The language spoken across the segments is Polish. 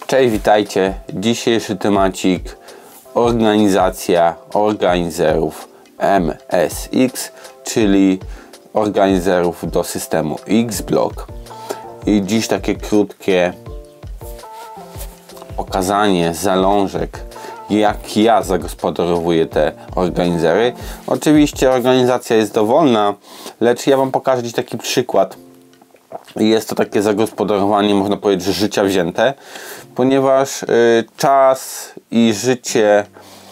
Cześć, witajcie. Dzisiejszy temacik: organizacja organizerów MSX, czyli organizerów do systemu X-Block. I dziś takie krótkie pokazanie zalążek, jak ja zagospodarowuję te organizery. Oczywiście organizacja jest dowolna, lecz ja wam pokażę dziś taki przykład. Jest to takie zagospodarowanie, można powiedzieć, że życia wzięte, ponieważ czas i życie,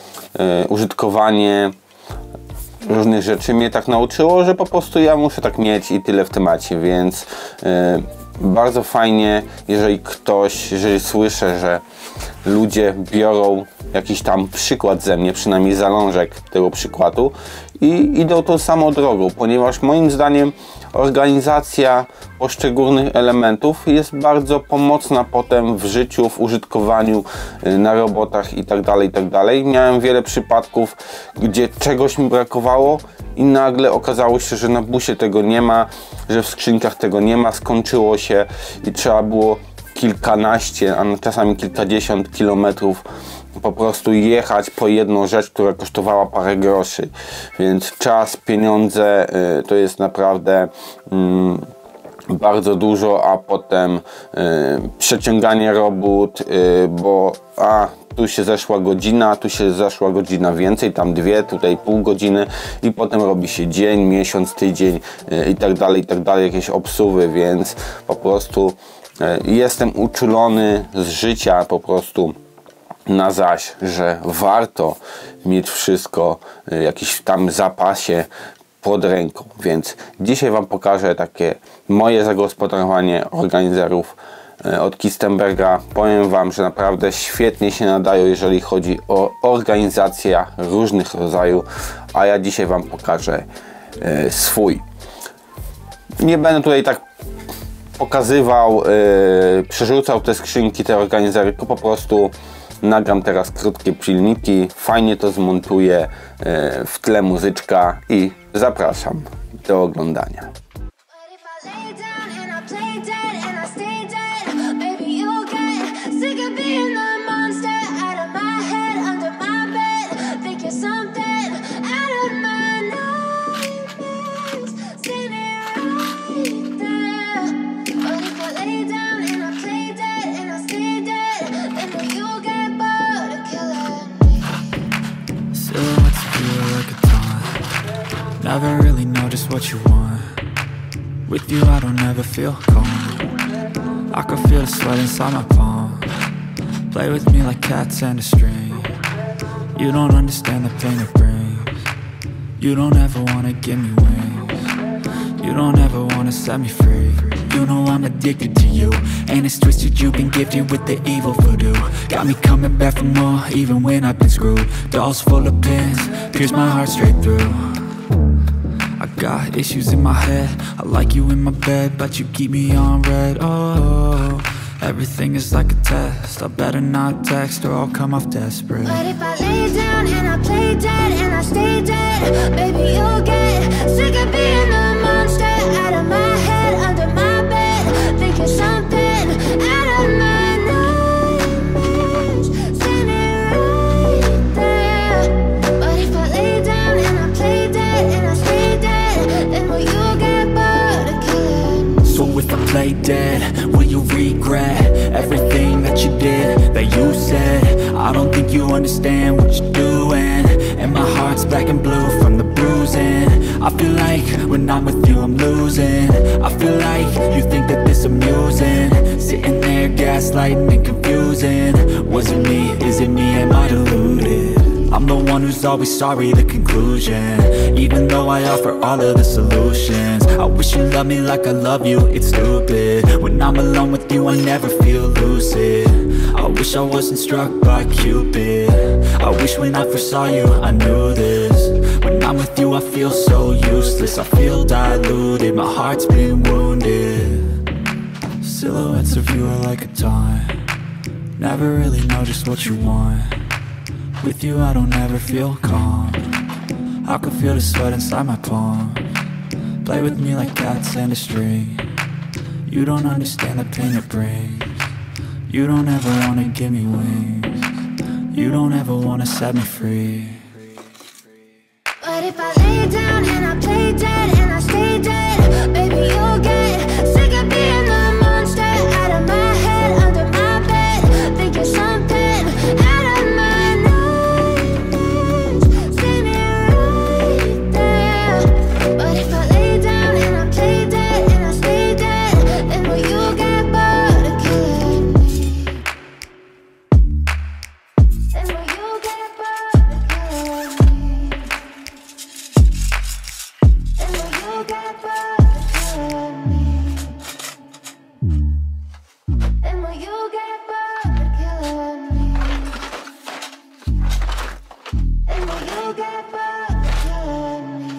użytkowanie różnych rzeczy mnie tak nauczyło, że po prostu ja muszę tak mieć i tyle w temacie, więc bardzo fajnie, jeżeli słyszę, że ludzie biorą jakiś tam przykład ze mnie, przynajmniej zalążek tego przykładu, i idą tą samą drogą, ponieważ moim zdaniem organizacja poszczególnych elementów jest bardzo pomocna potem w życiu, w użytkowaniu, na robotach itd. Miałem wiele przypadków, gdzie czegoś mi brakowało i nagle okazało się, że na busie tego nie ma, że w skrzynkach tego nie ma, skończyło się i trzeba było kilkanaście, a czasami kilkadziesiąt kilometrów po prostu jechać po jedną rzecz, która kosztowała parę groszy. Więc czas, pieniądze to jest naprawdę bardzo dużo, a potem przeciąganie robót, bo tu się zeszła godzina, tu się zeszła godzina więcej, tam dwie, tutaj pół godziny i potem robi się dzień, miesiąc, tydzień i tak dalej, jakieś obsuwy, więc po prostu jestem uczulony z życia po prostu na zaś, że warto mieć wszystko w jakimś tam zapasie pod ręką. Więc dzisiaj wam pokażę takie moje zagospodarowanie organizerów od Kistenberga. Powiem wam, że naprawdę świetnie się nadają, jeżeli chodzi o organizację różnych rodzajów, a ja dzisiaj wam pokażę swój. Nie będę tutaj tak pokazywał, przerzucał te skrzynki, te organizery, tylko po prostu nagram teraz krótkie filmiki, fajnie to zmontuję, w tle muzyczka i zapraszam do oglądania. Never really know just what you want. With you I don't ever feel calm. I can feel the sweat inside my palm. Play with me like cats and a string. You don't understand the pain it brings. You don't ever wanna give me wings. You don't ever wanna set me free. You know I'm addicted to you, and it's twisted, you've been gifted with the evil voodoo. Got me coming back for more, even when I've been screwed. Dolls full of pins, pierce my heart straight through. I got issues in my head, I like you in my bed, but you keep me on red. Oh, everything is like a test, I better not text or I'll come off desperate. But if I lay down and I play dead and I stay dead, baby you'll get sick of being the monster out of my head, under my bed, thinking something out of my nightmares, standing right there. But if I lay down and I play dead and I stay dead, then will you get bored of killing? So if I play dead, will you regret everything that you did, that you said? I don't think you understand what you're doing, and my heart's black and blue from the bruising. I feel like when I'm with you I'm losing. I feel like you think that this amusing, sitting there gaslighting and confusing. Was it me? Is it me? Am I deluded? I'm the one who's always sorry, the conclusion, even though I offer all of the solutions. I wish you loved me like I love you, it's stupid. When I'm alone with you I never feel lucid. I wish I wasn't struck by Cupid. I wish when I first saw you I knew this. When I'm with you I feel so useless, I feel diluted, my heart's been wounded. Silhouettes of you are like a taunt. Never really know just what you want. With you I don't ever feel calm. I can feel the sweat inside my palm. Play with me like cats and a string. You don't understand the pain it brings. You don't ever wanna give me wings. You don't ever wanna set me free. But if I lay down and I play dead and I stay dead, baby, you'll get sick of being the monster out of my head, under my bed, thinking something out of my nightmares. See me right there. But if I lay down and I play dead and I stay dead, then will you get bored of killing me? Then will you get bored of killing me? And will you get bored of killing me? And will you get bored of killing me? And will you get bored of killing me?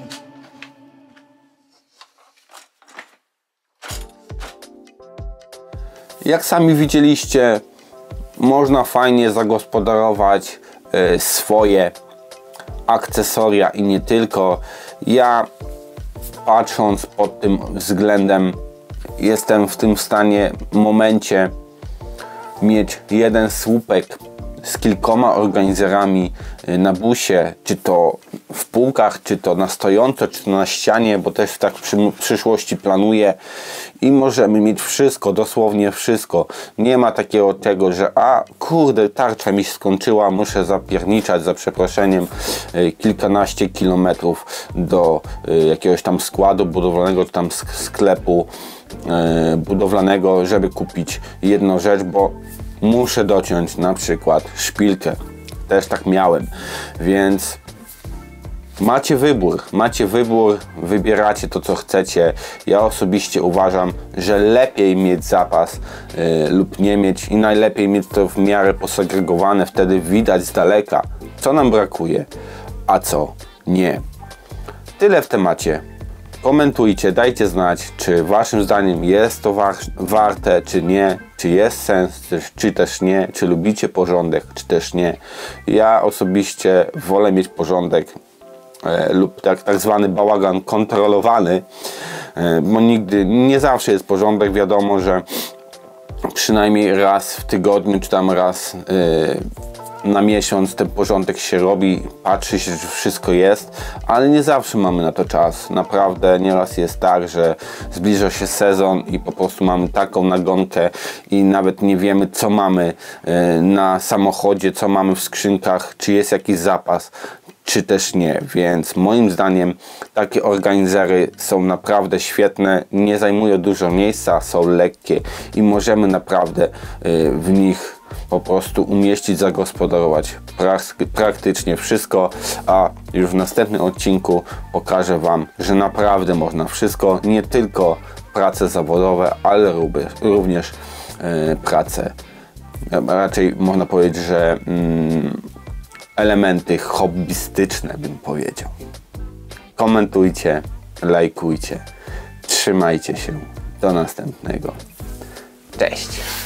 Jak sami widzieliście, można fajnie zagospodarować swoje akcesoria i nie tylko. Ja, patrząc pod tym względem, jestem w tym momencie mieć jeden słupek z kilkoma organizerami na busie, czy to w półkach, czy to na stojąco, czy to na ścianie, bo też tak w przyszłości planuję i możemy mieć wszystko, dosłownie wszystko. Nie ma takiego tego, że a kurde, tarcza mi się skończyła, muszę zapierniczać, za przeproszeniem, kilkanaście kilometrów do jakiegoś tam składu budowlanego, czy tam sklepu budowlanego, żeby kupić jedną rzecz, bo muszę dociąć na przykład szpilkę. Też tak miałem, więc macie wybór, wybieracie to, co chcecie. Ja osobiście uważam, że lepiej mieć zapas lub nie mieć i najlepiej mieć to w miarę posegregowane, wtedy widać z daleka, co nam brakuje, a co nie. Tyle w temacie. Komentujcie, dajcie znać, czy waszym zdaniem jest to warte, czy nie, czy jest sens, czy też nie, czy lubicie porządek, czy też nie. Ja osobiście wolę mieć porządek lub tak zwany bałagan kontrolowany, bo nie zawsze jest porządek. Wiadomo, że przynajmniej raz w tygodniu, czy tam raz na miesiąc ten porządek się robi, patrzy się, że wszystko jest, ale nie zawsze mamy na to czas. Naprawdę nieraz jest tak, że zbliża się sezon i po prostu mamy taką nagonkę i nawet nie wiemy, co mamy na samochodzie, co mamy w skrzynkach, czy jest jakiś zapas, czy też nie. Więc moim zdaniem takie organizery są naprawdę świetne, nie zajmują dużo miejsca, są lekkie i możemy naprawdę w nich po prostu umieścić, zagospodarować praktycznie wszystko, a już w następnym odcinku pokażę wam, że naprawdę można wszystko, nie tylko prace zawodowe, ale również prace, raczej można powiedzieć, że elementy hobbystyczne, bym powiedział. Komentujcie, lajkujcie, trzymajcie się, do następnego. Cześć!